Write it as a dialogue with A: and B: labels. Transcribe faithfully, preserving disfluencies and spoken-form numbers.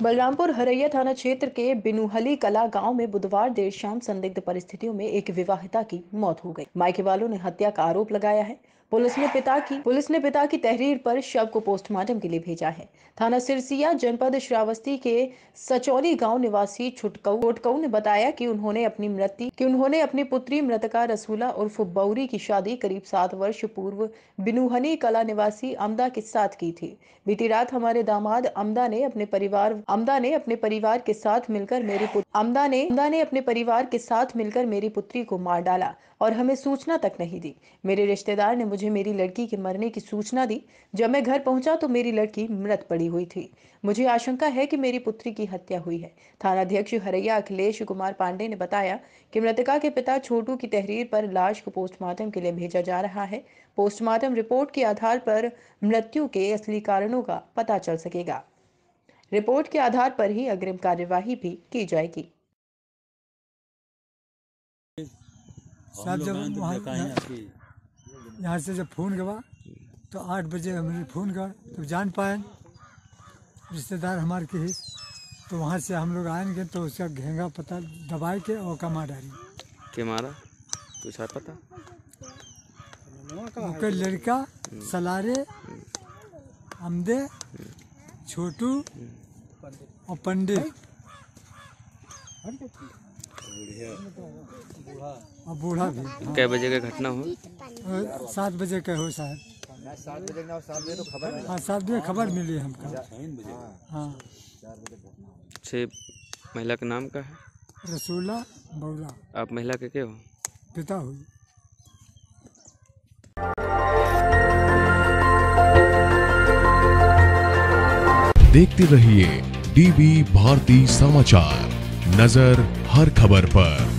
A: बलरामपुर हरैया थाना क्षेत्र के बिनुहली कला गांव में बुधवार देर शाम संदिग्ध परिस्थितियों में एक विवाहिता की मौत हो गई। मायके वालों ने हत्या का आरोप लगाया है। पुलिस ने पिता की पुलिस ने पिता की तहरीर पर शव को पोस्टमार्टम के लिए भेजा है। थाना सिरसिया जनपद श्रावस्ती के सचौली गांव निवासी छुटकऊ ने बताया कि उन्होंने अपनी मृत्यु कि उन्होंने अपनी पुत्री मृतका रसूला उर्फ बौरी की शादी करीब सात वर्ष पूर्व बिनुहली कला निवासी अमदा के साथ की थी। बीती रात हमारे दामाद अमदा ने अपने परिवार अमदा ने अपने परिवार के साथ मिलकर मेरी अमदा ने अमदा ने अपने परिवार के साथ मिलकर मेरी पुत्री को मार डाला और हमें सूचना तक नहीं दी। मेरे रिश्तेदार ने मुझे मेरी लड़की के मरने की सूचना दी। जब मैं घर पहुंचा तो मेरी लड़की मृत पड़ी हुई थी। मुझे आशंका है कि मेरी पुत्री की हत्या हुई है। थानाध्यक्ष हरैया अखिलेश कुमार पांडे ने बताया कि मृतका के पिता छोटू की तहरीर पर लाश को पोस्टमार्टम के लिए भेजा जा रहा है। पोस्टमार्टम रिपोर्ट के आधार पर मृत्यु के असली कारणों का पता चल सकेगा। रिपोर्ट के आधार पर ही अग्रिम कार्यवाही भी की जाएगी।
B: साहब जब वहाँ यहाँ से जब फोन गवा तो आठ बजे हमने फोन कर तो जान पाए रिश्तेदार हमारे के ही, तो वहाँ से हम लोग आएंगे तो उसका घेंगा पता दबाए के और कमा डाली
C: के मारा कुछ है पता।
B: उसका लड़का सलारे अमदे छोटू और पंडित और बूढ़ा भी।
C: कै बजे का घटना हो?
B: सात बजे का हो साहब।
D: सात बजे ना सात बजे तो खबर
B: हाँ सात बजे खबर मिली हमको। हाँ
C: छह महिला का नाम का है?
B: रसूला बौरा।
C: आप महिला के क्या हो?
B: पिता हुई।
E: देखते रहिए डीबी भारती समाचार, नजर हर खबर पर।